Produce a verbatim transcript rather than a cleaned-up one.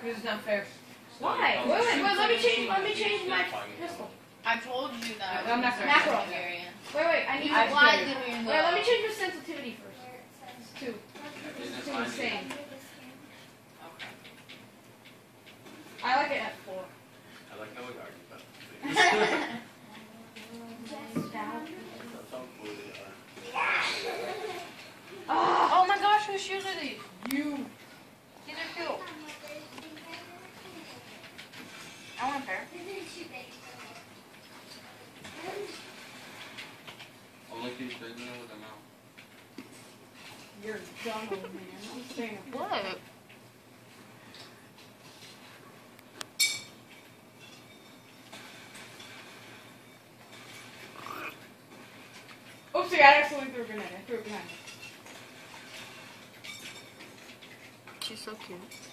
This is unfair. Why? Wait, wait, wait, let me change, let me change my pistol. I told you that. I'm not Macro. Area. Wait, wait, I need I to wanted wait, to hear wait, let me change my sensitivity first. It's two. It's too insane. Okay. I like it at four. I like how we argue about things. That's how cool they are. Oh, Oh my gosh, whose shoes are these? you. These are cute. I want a pair. I'll look these big with them out. You're dumb, old man. I'm saying What? Oopsie, I accidentally threw a grenade. I threw it behind me. She's so cute.